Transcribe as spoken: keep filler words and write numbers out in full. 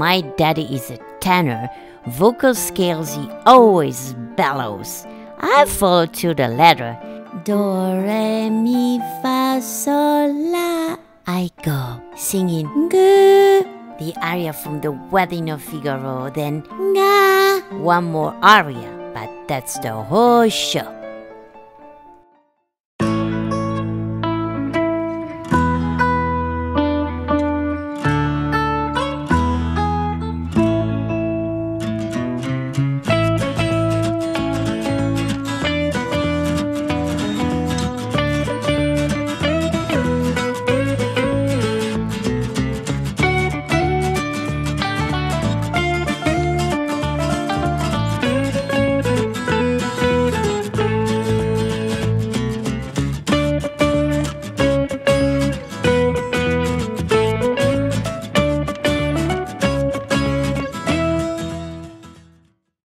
my daddy is a tenor, vocal scales he always bellows. I follow to the letter. Do, re, mi, fa, sol, la. I go singing G, the aria from the Wedding of Figaro, then Nga, one more aria, but that's the whole show.